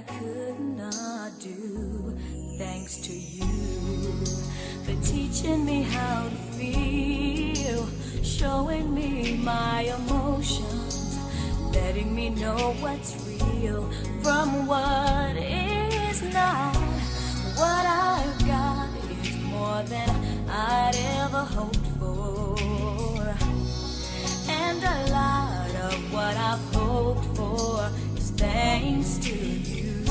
I could not do. Thanks to you for teaching me how to feel, showing me my emotions, letting me know what's real from what is not. What I've got is more than I'd ever hoped for, and a lot of what I've hoped for is thanks to you.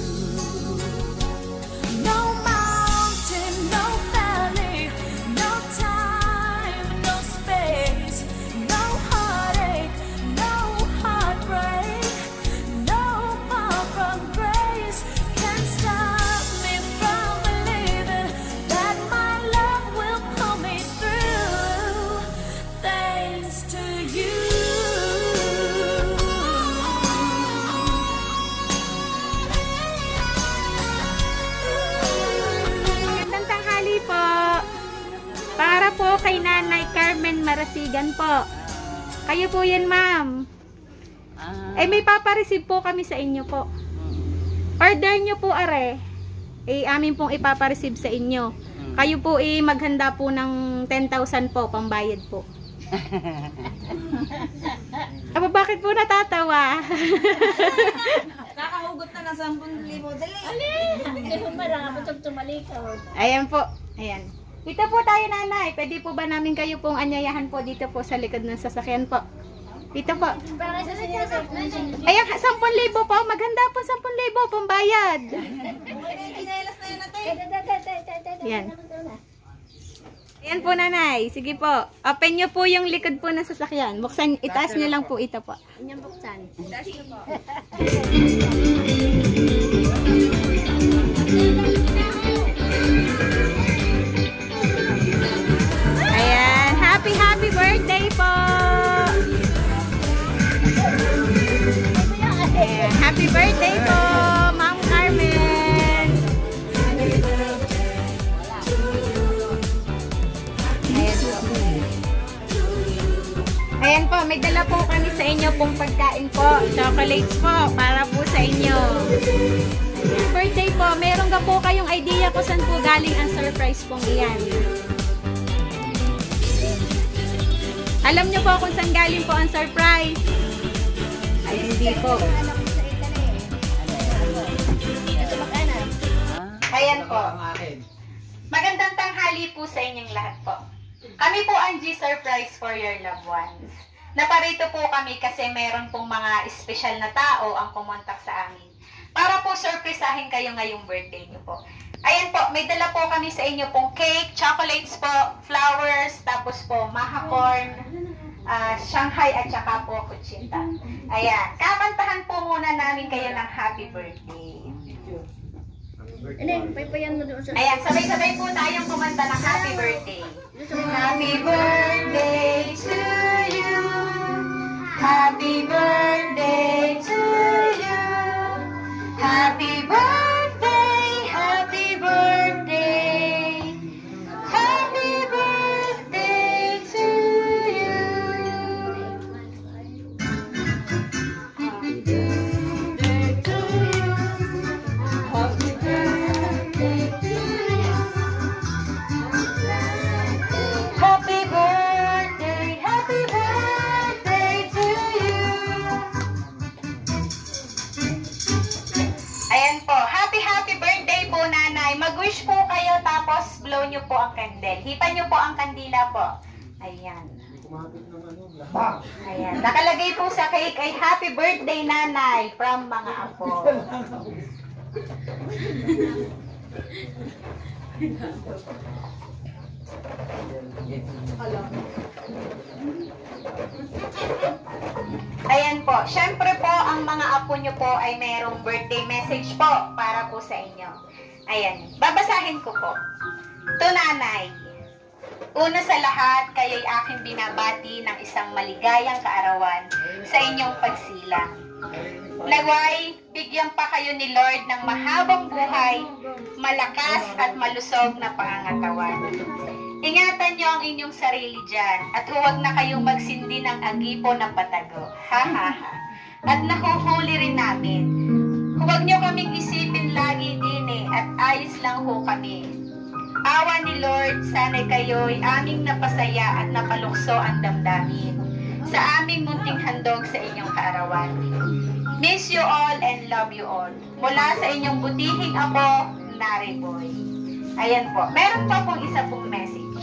No mountain, no valley, no time, no space, no heartache, no heartbreak, no far from grace can stop me from believing that my love will pull me through. Thanks to you. Magandang tanghali po. Para po kay Nanay Carmen Marasigan po. Kayo po yan, ma'am. May papareceive po kami sa inyo po. Order nyo po, are. Amin pong ipapareceive sa inyo. Kayo po maghanda po ng 10,000 po, pambayad po. Aba, bakit po natatawa? Nakahugot na ng 10,000. Dali! Hindi mo marang ako itong tumalikaw. Ayan po. Ayan. Dito po tayo, Nanay. Pwede po ba namin kayo pong anyayahan po dito po sa likod ng sasakyan po? Dito po. Para sa sinasap na siya. Ayan, 10,000 po. Maghanda po 10,000 pambayad. Kinelas na yun natin. Yan. Ayan po, Nanay. Sige po. Open nyo po yung likod po ng sasakyan. Buksan, itaas nyo lang po ito po. Inyong buksan. Ayan. Happy birthday po. Ayan. Happy birthday po, Ma'am Carmen. Ayan po, may dala po kami sa inyo pong pagkain po. Chocolates po, para po sa inyo. Ayan, birthday po, meron ka po kayong idea kung saan po galing ang surprise pong iyan. Alam nyo po kung saan galing po ang surprise? Ay, hindi po. Ayan po. Magandang tanghali po sa inyong lahat po. Kami po ang G-Surprise for your loved ones. Naparito po kami kasi meron pong mga espesyal na tao ang kumontak sa amin. Para po surprisahin kayo ngayong birthday nyo po. Ayan po, may dala po kami sa inyo pong cake, chocolates po, flowers, tapos po maha corn, Shanghai at saka po kutsita. Ayan, kakantahan po muna namin kayo ng happy birthday. Paypayan mo doon sa... Ayan, sabay-sabay po tayong kumanta ng happy birthday. Happy birthday to you. Happy birthday to you. Happy birthday, happy birthday. Happy birthday to you. Happy birthday to you. Happy birthday to you. Happy birthday to you. Ayan po. Happy birthday po, Nanay. Mag-wish po kayo tapos blow nyo po ang candle. Hipan nyo po ang kandila po. Ayan. Ayan. Nakalagay po sa cake ay happy birthday, Nanay, from mga apo. Ayan po. Siyempre po, ang mga apo nyo po ay merong birthday message po para po sa inyo. Ayan. Babasahin ko po. To Nanay. Una sa lahat, kayo'y aking binabati ng isang maligayang kaarawan sa inyong pagsilang. Naway, bigyan pa kayo ni Lord ng mahabang buhay, malakas at malusog na pangangatawan. Ingatan niyo ang inyong sarili dyan at huwag na kayong magsindi ng agipo ng patago. Ha ha ha. At nahuhuli rin namin. Huwag niyo kaming isipin lagi din at ayos lang ho kami. Awa ni Lord, sana'y kayo'y aming napasaya at napalukso ang damdamin sa aming munting handog sa inyong kaarawan. Miss you all and love you all. Mula sa inyong butihing ako, Nari Boy. Ayan po. Meron pa pong isa pong message.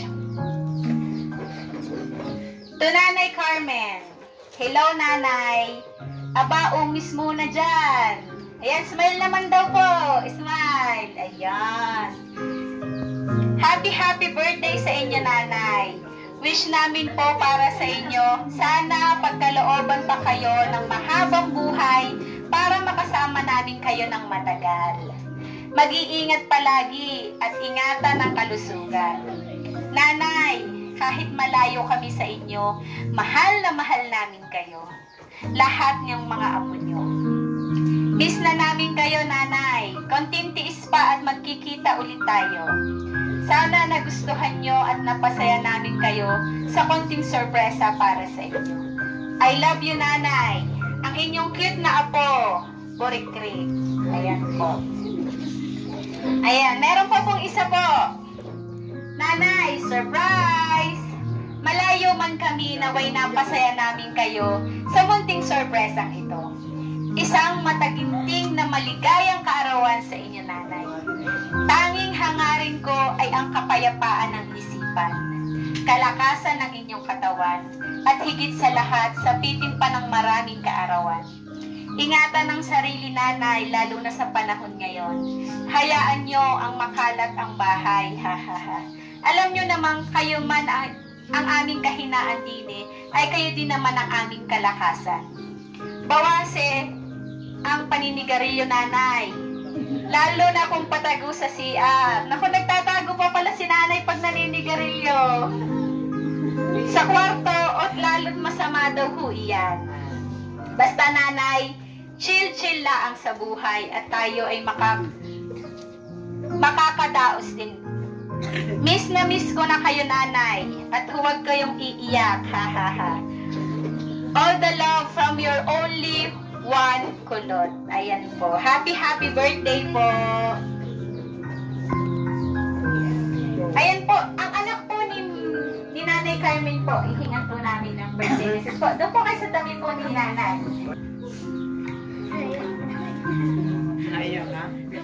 To Nanay Carmen. Hello, Nanay. Aba, umis muna dyan. Ayan, smile naman daw po. Smile. Ayan. Happy birthday sa inyo, Nanay. Wish namin po para sa inyo, sana pagkalooban pa kayo ng mahabang buhay para makasama namin kayo ng matagal. Mag-iingat palagi at ingatan ang kalusugan. Nanay, kahit malayo kami sa inyo, mahal na mahal namin kayo. Lahat ng mga apo nyo. Miss na namin kayo, Nanay. Konting tiis pa at magkikita ulit tayo. Sana nagustuhan nyo at napasaya namin kayo sa konting sorpresa para sa inyo. I love you, Nanay. Ang inyong cute na apo, Borikrik. Ayan po. Ayan, meron pa pong isa po. Nanay, surprise! Malayo man kami, naway napasaya namin kayo sa munting sorpresang ito. Isang mataginting na maligayang kaarawan sa inyo, Nanay. Tanging hangarin ko ay ang kapayapaan ng isipan, kalakasan ng inyong katawan, at higit sa lahat, sapitin pa ng maraming kaarawan. Ingatan ang sarili, Nanay, lalo na sa panahon ngayon. Hayaan nyo ang makalat ang bahay, hahaha. Alam nyo namang kayo man ang aming kahinaan din ay kayo din naman ang aming kalakasan. Bawase ang paninigarilyo, Nanay. Lalo na kung patago sa CR. Naku, nagtatago pa pala si Nanay pag naninigarilyo. Sa kwarto, at lalo't masama daw ho iyan. Basta, Nanay, chill-chill laang sa buhay at tayo ay makakadaos din. Miss na miss ko na kayo, Nanay, at huwag kayong iiyak, hahaha. All the love from your only one kulot. Ayan po. Happy birthday po. Ayan po. Ang anak po ni Nanay Carmen po, ihingan po namin ng birthday message po. Doon po kayo sa tabi po ni Nanay. Ayaw ka?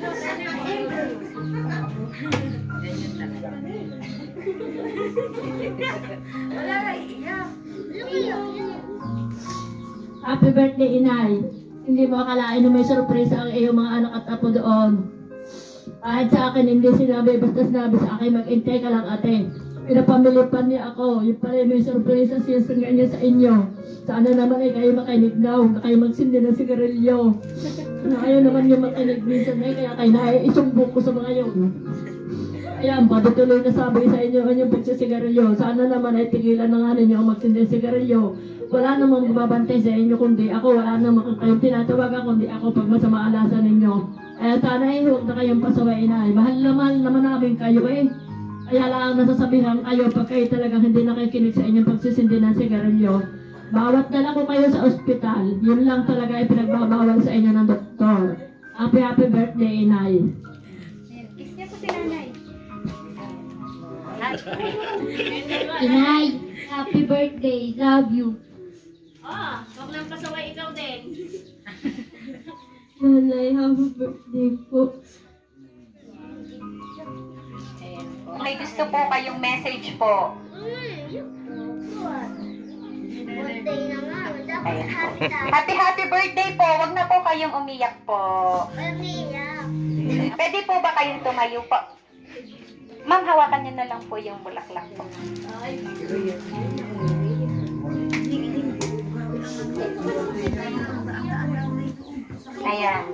Wala na, iiyak. Happy birthday, Inay. Hindi mo akalain na may sorpresa ang iyong mga anak at apo doon. Kahit sa akin, hindi sinabi, basta sinabi sa akin, mag-intay ka lang, ate. Pinapamilipan niya ako. Yung pala may sorpresa siya niya sa inyo. Sana naman ay kayo makinig daw, na kayo magsindi ng sigarilyo. Na kayo naman yung makinig minsan ay kaya kayo naisumbok ko sa mga yun. Ayan, patutuloy na sabi sa inyo ang yung pagsisigarilyo. Sana naman ay tigilan na nga ninyo ang magsindi ng sigarilyo. Wala namang bumabantay sa inyo kundi ako. Wala namang kayong tinatawagan kundi ako pag masama alasan ninyo. Kaya sana ay huwag na kayong pasawain ay. Mahal naman namin kayo eh. Kaya lang nasasabihan kayo pag kayo talagang hindi nakikinig sa inyong pagsisindi ng sigarilyo. Bawat dala ko kayo sa ospital, yun lang talaga ay pinagbabawal sa inyo ng doktor. Happy birthday, Inay. Kiss niya po si Nanay. Inay, happy birthday. Love you. Huwag lang pasaway ikaw din. Nanay, happy birthday po. May gusto po kayong message po. Birthday na nga. Dapat happy Happy birthday po. Huwag na po kayong umiyak po. umiyak. Pwede po ba kayong tumayo po? Ma'am, hawakan niyo na lang po yung bulaklak po. Ayan.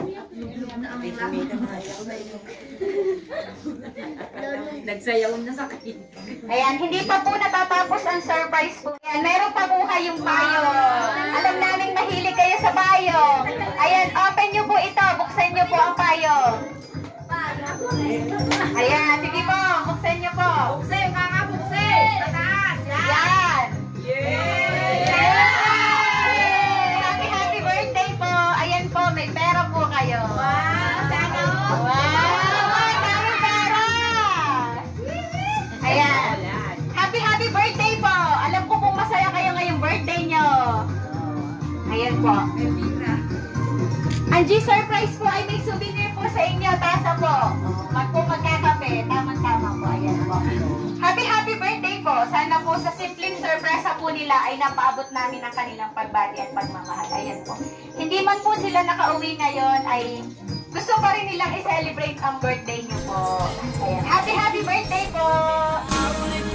Nagsayaw na sa kain. Ayan, hindi pa po natatapos ang surprise po. Ayan, meron pa po kayong payo. Alam namin mahilig kayo sa payo. Ayan, open nyo po ito. Buksan nyo po ang payo. Ayan, sige po. Buksan nyo po. Bukse, kakabukse! Tataas! Ayan. Happy birthday po. Ayan po, may pera po kayo. po. Ang G-Surprise po ay may souvenir po sa inyo. Tasa po. Magkakape. Tama-tama po. Ayan po. Happy birthday po. Sana po sa simpleng sorpresa po nila ay napaabot namin ang kanilang pagbati at pagmamahal. Ayan po. Hindi man po sila nakauwi ngayon ay gusto pa rin nilang i-celebrate ang birthday niyo po. Ayan. Happy birthday po!